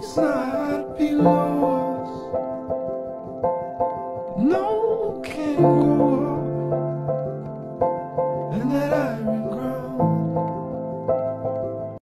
not below us. No can go up, and that I